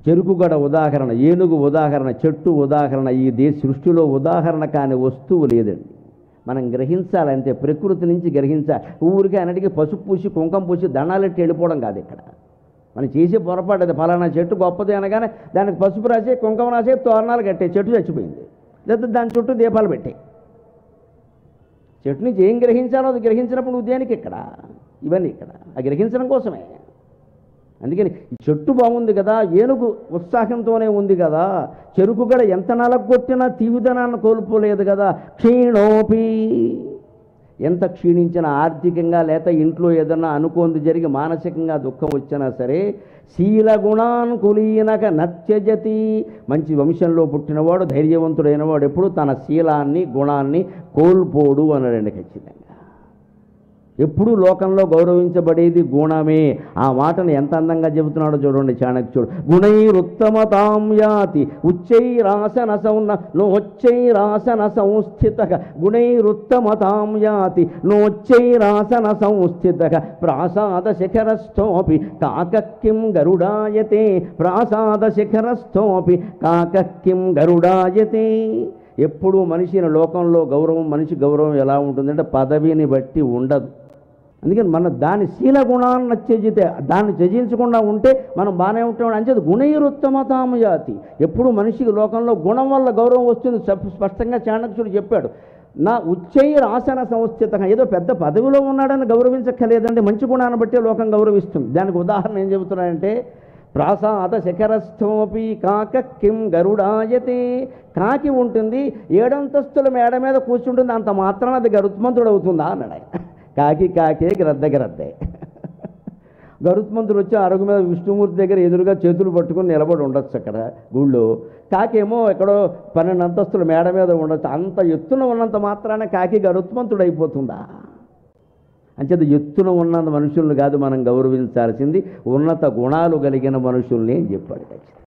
చెరుకుగడ ఉదాహరణ, ఏనుగు ఉదాహరణ, చెట్టు ఉదాహరణ. ఈ సృష్టిలో ఉదాహరణ కాని వస్తువు లేదండి. మనం గ్రహించాలంటే ప్రకృతి నుంచి గ్రహించాలి. ఊరికి అన్నిటికీ పసుపు పూసి కుంకం పూసి దండాలెట్టి వెళ్ళిపోవడం కాదు. ఇక్కడ మనం చేసే పొరపాటు అది. ఫలానా చెట్టు గొప్పది అనగానే దానికి పసుపు రాసే కుంకం రాసే తోరణాలు కట్టే చెట్టు చచ్చిపోయింది, లేదా దాని చుట్టూ దీపాలు పెట్టాయి. చెట్టు నుంచి ఏం గ్రహించాలో అది గ్రహించినప్పుడు నువ్వు దేనికి ఇక్కడ? ఇవన్నీ ఇక్కడ అది గ్రహించడం కోసమే. అందుకని చెట్టు బాగుంది కదా, ఏనుగు ఉత్సాహంతోనే ఉంది కదా, చెరుకు గడ ఎంత నలగొట్టినా తీవ్రదనాన్ని కోల్పోలేదు కదా. క్షీణోపి, ఎంత క్షీణించినా ఆర్థికంగా లేక ఇంట్లో ఏదన్నా అనుకోంది జరిగి మానసికంగా దుఃఖం వచ్చినా సరే, శీలగుణాన్కులీనక నత్యజతి. మంచి వంశంలో పుట్టినవాడు, ధైర్యవంతుడైన వాడు ఎప్పుడు తన శీలాన్ని గుణాన్ని కోల్పోడు అన్నాడండి. ఖచ్చితంగా ఎప్పుడూ లోకంలో గౌరవించబడేది గుణమే. ఆ మాటను ఎంత అందంగా చెబుతున్నాడో చూడండి చాణక్యుడు. గుణైరుత్తమతాం యాతి ఉచ్చైరాసన నోచ్చైరాసన సంస్థిత. గుణైరుత్తమతాం యాతి నోచ్చైరాసన సంస్థిత. ప్రాసాద శిఖరస్థోపి కాకక్కిం గరుడాయతే. ప్రాసాద శిఖరస్థోపి కాకక్కిం గరుడాయతే. ఎప్పుడూ మనిషిని లోకంలో గౌరవం, మనిషి గౌరవం ఎలా ఉంటుందంటే పదవిని బట్టి ఉండదు. అందుకని మన దాని శీల గుణాన్ని త్యజితే, దాన్ని త్యజించకుండా ఉంటే మనం బాగానే ఉంటాం. అంచేది గుణైరుత్తమతాం యాతి. ఎప్పుడు మనిషికి లోకంలో గుణం వల్ల గౌరవం వస్తుంది. స్పష్టంగా చాణక్యుడు చెప్పాడు. నా ఉచ్చైరాసన సంస్థిత. ఏదో పెద్ద పదవిలో ఉన్నాడని గౌరవించక్కర్లేదండి, మంచి గుణాన్ని బట్టే లోకం గౌరవిస్తుంది. దానికి ఉదాహరణ ఏం చెబుతున్నాడంటే, ప్రాసాద శిఖరస్థోపి కాకక్కిం గరుడాయతే. కాకి ఉంటుంది, 7 అంతస్తుల మేడ మీద కూర్చుంటుంది, అంత మాత్రాన అది గరుత్మంతుడు అవుతుందా అన్నాడు ఆయన. కాకి కాకే, గ్రద్ద గ్రద్దే. గరుత్మంతుడు వచ్చి అరుగు మీద విష్ణుమూర్తి దగ్గర ఎదురుగా చేతులు పట్టుకుని నిలబడి ఉండొచ్చు అక్కడ గుళ్ళో. కాకేమో ఎక్కడో 12 అంతస్తుల మేడ మీద ఉండొచ్చు. అంత ఎత్తున ఉన్నంత మాత్రాన కాకి గరుత్మంతుడు అయిపోతుందా? అంచేత ఎత్తున ఉన్నంత మనుషుల్ని కాదు మనం గౌరవించాల్సింది, ఉన్నత గుణాలు కలిగిన మనుషుల్ని అని చెప్పాడు.